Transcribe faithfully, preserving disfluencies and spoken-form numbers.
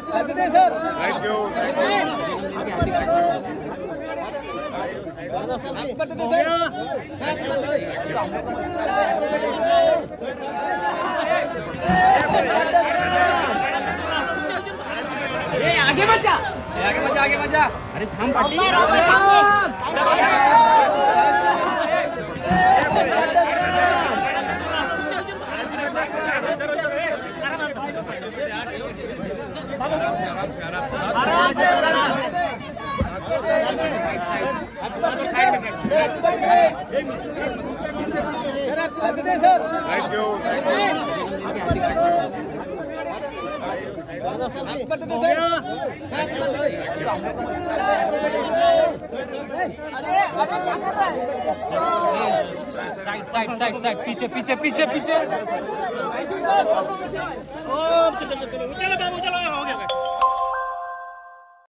Thank you. आगे मत जा, आगे मत जा, आगे मत जा। अरे थाम पाटी। Thank you. Side side side side पीछे पीछे पीछे पीछे। ओ चलो चलो चलो बाबू चलो।